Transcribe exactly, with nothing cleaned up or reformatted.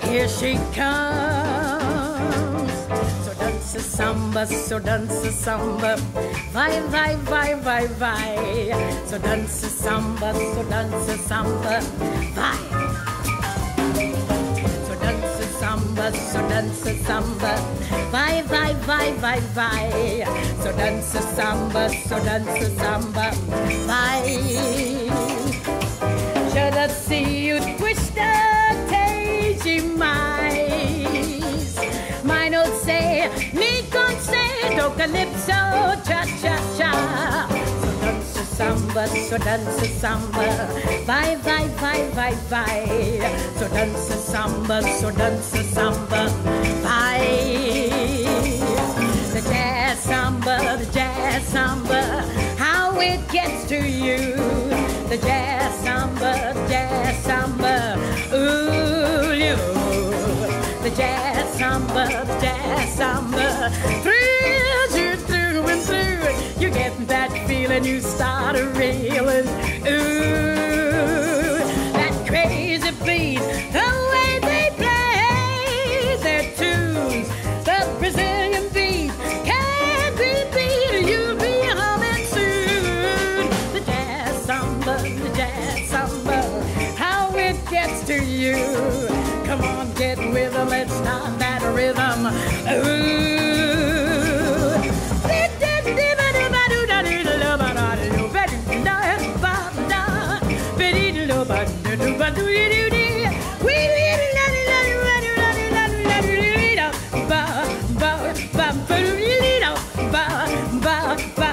Here she comes. So dance a samba, so dance a samba. Vai, vai, vai, vai, vai. So dance a samba, so dance a samba. Vai. So dance a samba, so dance a samba. Vai, vai, vai, vai, vai. So dance a samba, so dance a samba. Vai. Should I see you twist demais, mas não sei, me concede do calypso, cha cha cha. So dance samba, so dance samba, vai vai vai vai vai. So dance samba, so dance samba, vai. The jazz samba, the jazz samba, how it gets to you. The jazz samba, the jazz samba, ooh, you. The jazz samba, the jazz samba, thrills you through and through. You get that feeling, you start a reeling. Ooh, that crazy beat, the way they play their tunes, the Brazilian beat can't be beat. You'll be humming soon. The jazz samba, the jazz samba, how it gets to you. Come on, get with them, let's start that rhythm. Ooh. Ba, ba, ba, ba,